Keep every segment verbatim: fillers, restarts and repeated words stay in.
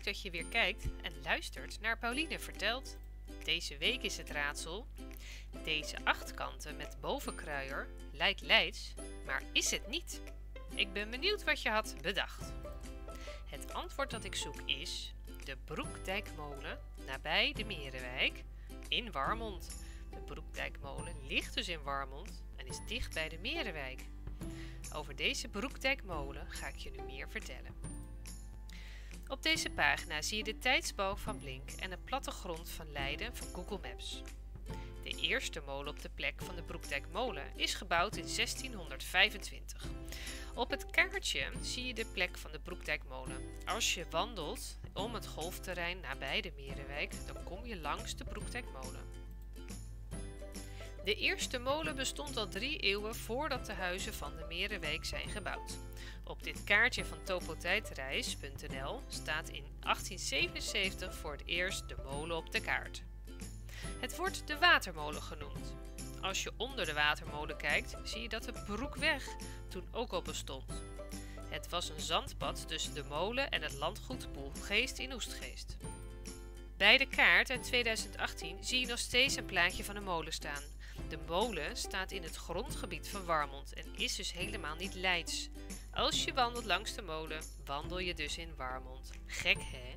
Leuk dat je weer kijkt en luistert naar Pauline vertelt. Deze week is het raadsel: deze achtkanten met bovenkruier lijkt Leids, maar is het niet? Ik ben benieuwd wat je had bedacht. Het antwoord dat ik zoek is de Broekdijkmolen nabij de Merenwijk in Warmond. De Broekdijkmolen ligt dus in Warmond en is dicht bij de Merenwijk. Over deze Broekdijkmolen ga ik je nu meer vertellen. Op deze pagina zie je de tijdsbalk van Blink en de plattegrond van Leiden van Google Maps. De eerste molen op de plek van de Broekdijkmolen is gebouwd in zestienhonderdvijfentwintig. Op het kaartje zie je de plek van de Broekdijkmolen. Als je wandelt om het golfterrein nabij de Merenwijk, dan kom je langs de Broekdijkmolen. De eerste molen bestond al drie eeuwen voordat de huizen van de Merenwijk zijn gebouwd. Op dit kaartje van topotijdreis punt n l staat in achttien zevenenzeventig voor het eerst de molen op de kaart. Het wordt de Watermolen genoemd. Als je onder de Watermolen kijkt, zie je dat de Broekweg toen ook al bestond. Het was een zandpad tussen de molen en het landgoed Poelgeest in Oestgeest. Bij de kaart uit tweeduizend achttien zie je nog steeds een plaatje van een molen staan. De molen staat in het grondgebied van Warmond en is dus helemaal niet Leids. Als je wandelt langs de molen, wandel je dus in Warmond. Gek hè?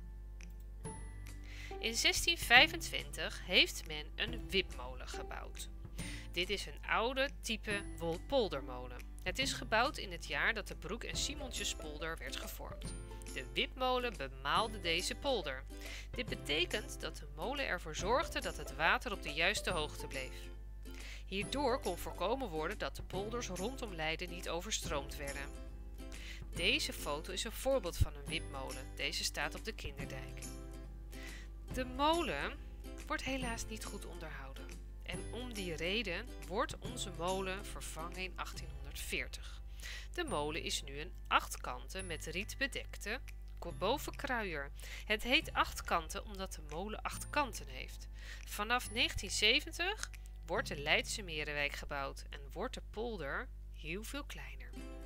In zestien vijfentwintig heeft men een wipmolen gebouwd. Dit is een oude type poldermolen. Het is gebouwd in het jaar dat de Broek- en Simontjespolder werd gevormd. De wipmolen bemaalde deze polder. Dit betekent dat de molen ervoor zorgde dat het water op de juiste hoogte bleef. Hierdoor kon voorkomen worden dat de polders rondom Leiden niet overstroomd werden. Deze foto is een voorbeeld van een wipmolen. Deze staat op de Kinderdijk. De molen wordt helaas niet goed onderhouden. En om die reden wordt onze molen vervangen in achttienhonderdveertig. De molen is nu een achtkanten met riet bedekte bovenkruier. Het heet achtkanten omdat de molen acht kanten heeft. Vanaf negentien zeventig wordt de Leidse Merenwijk gebouwd en wordt de polder heel veel kleiner.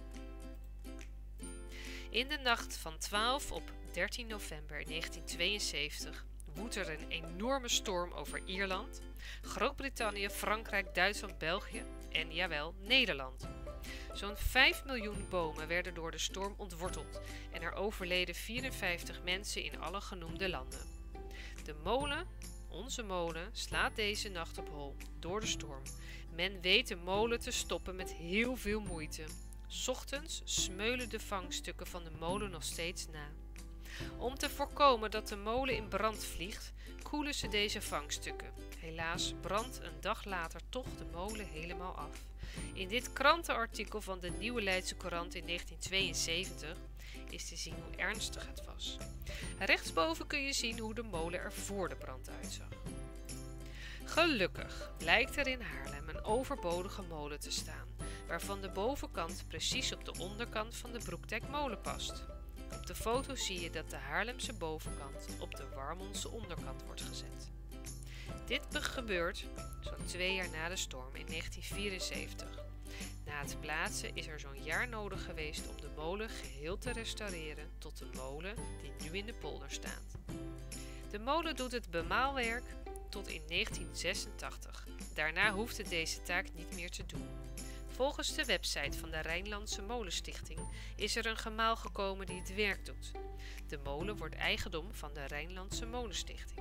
In de nacht van twaalf op dertien november negentien tweeënzeventig woedt er een enorme storm over Ierland, Groot-Brittannië, Frankrijk, Duitsland, België en jawel, Nederland. Zo'n vijf miljoen bomen werden door de storm ontworteld en er overleden vierenvijftig mensen in alle genoemde landen. De molen, onze molen, slaat deze nacht op hol door de storm. Men weet de molen te stoppen met heel veel moeite. 's Ochtends smeulen de vangstukken van de molen nog steeds na. Om te voorkomen dat de molen in brand vliegt, koelen ze deze vangstukken. Helaas brandt een dag later toch de molen helemaal af. In dit krantenartikel van de Nieuwe Leidse Courant in negentien tweeënzeventig is te zien hoe ernstig het was. Rechtsboven kun je zien hoe de molen er voor de brand uitzag. Gelukkig blijkt er in Haarlem een overbodige molen te staan, waarvan de bovenkant precies op de onderkant van de Broekdijkmolen past. Op de foto zie je dat de Haarlemse bovenkant op de Warmondse onderkant wordt gezet. Dit gebeurt zo'n twee jaar na de storm in negentien vierenzeventig. Na het plaatsen is er zo'n jaar nodig geweest om de molen geheel te restaureren tot de molen die nu in de polder staat. De molen doet het bemaalwerk tot in negentien zesentachtig. Daarna hoeft het deze taak niet meer te doen. Volgens de website van de Rijnlandse Molenstichting is er een gemaal gekomen die het werk doet. De molen wordt eigendom van de Rijnlandse Molenstichting.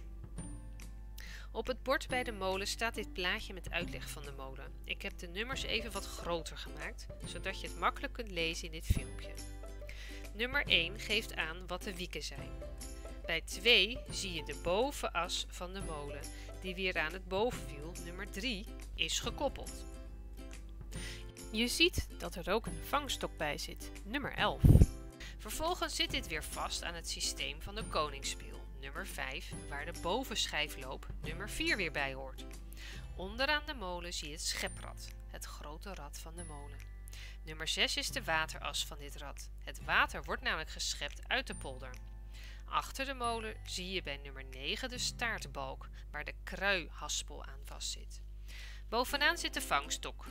Op het bord bij de molen staat dit plaatje met uitleg van de molen. Ik heb de nummers even wat groter gemaakt, zodat je het makkelijk kunt lezen in dit filmpje. Nummer één geeft aan wat de wieken zijn. Bij twee zie je de bovenas van de molen, die weer aan het bovenwiel, nummer drie, is gekoppeld. Je ziet dat er ook een vangstok bij zit, nummer elf. Vervolgens zit dit weer vast aan het systeem van de koningsspiel, nummer vijf, waar de bovenschijfloop, nummer vier, weer bij hoort. Onderaan de molen zie je het scheprad, het grote rad van de molen. Nummer zes is de wateras van dit rad. Het water wordt namelijk geschept uit de polder. Achter de molen zie je bij nummer negen de staartbalk, waar de kruihaspel aan vastzit. Bovenaan zit de vangstok.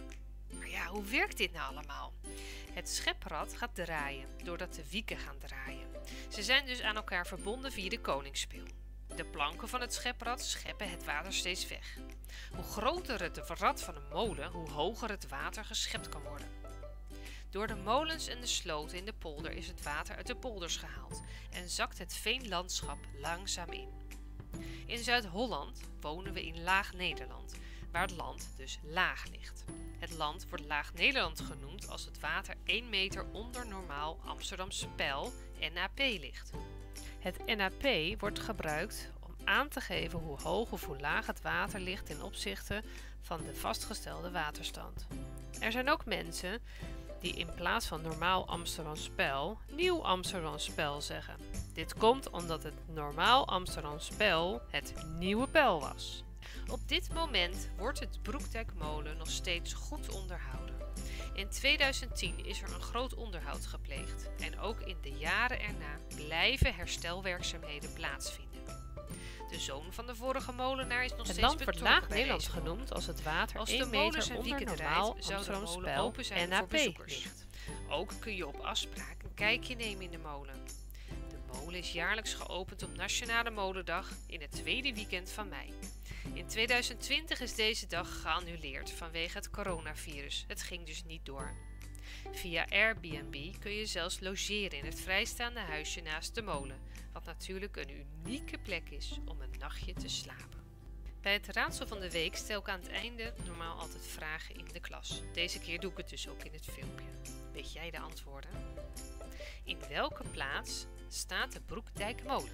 Maar ja, hoe werkt dit nou allemaal? Het scheprad gaat draaien doordat de wieken gaan draaien. Ze zijn dus aan elkaar verbonden via de koningsspil. De planken van het scheprad scheppen het water steeds weg. Hoe groter het rad van een molen, hoe hoger het water geschept kan worden. Door de molens en de sloten in de polder is het water uit de polders gehaald en zakt het veenlandschap langzaam in. In Zuid-Holland wonen we in Laag-Nederland, waar het land dus laag ligt. Het land wordt Laag-Nederland genoemd als het water één meter onder normaal Amsterdamse peil N A P ligt. Het N A P wordt gebruikt om aan te geven hoe hoog of hoe laag het water ligt ten opzichte van de vastgestelde waterstand. Er zijn ook mensen die in plaats van normaal Amsterdamse peil nieuw Amsterdamse peil zeggen. Dit komt omdat het normaal Amsterdamse peil het nieuwe peil was. Op dit moment wordt het Broekdijkmolen nog steeds goed onderhouden. In tweeduizend tien is er een groot onderhoud gepleegd en ook in de jaren erna blijven herstelwerkzaamheden plaatsvinden. De zoon van de vorige molenaar is nog het steeds land wordt betrokken bij Laag-Nederland deze genoemd molen. als het water Als de één molens meter en onder wieken normaal draait, zou de Amsterdamse molen peil open zijn N A voor P bezoekers. ligt. Ook kun je op afspraak een kijkje nemen in de molen. De molen is jaarlijks geopend op Nationale Molendag in het tweede weekend van mei. In tweeduizend twintig is deze dag geannuleerd vanwege het coronavirus. Het ging dus niet door. Via Airbnb kun je zelfs logeren in het vrijstaande huisje naast de molen, wat natuurlijk een unieke plek is om een nachtje te slapen. Bij het raadsel van de week stel ik aan het einde normaal altijd vragen in de klas. Deze keer doe ik het dus ook in het filmpje. Weet jij de antwoorden? In welke plaats staat de Broekdijkmolen?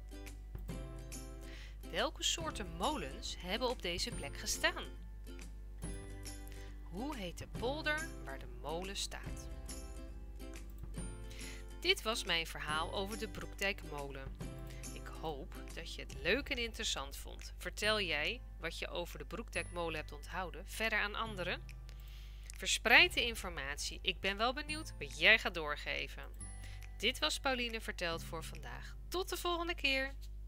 Welke soorten molens hebben op deze plek gestaan? Hoe heet de polder waar de molen staat? Dit was mijn verhaal over de Broekdijkmolen. Ik hoop dat je het leuk en interessant vond. Vertel jij wat je over de Broekdijkmolen hebt onthouden verder aan anderen? Verspreid de informatie. Ik ben wel benieuwd wat jij gaat doorgeven. Dit was Pauline Vertelt voor vandaag. Tot de volgende keer!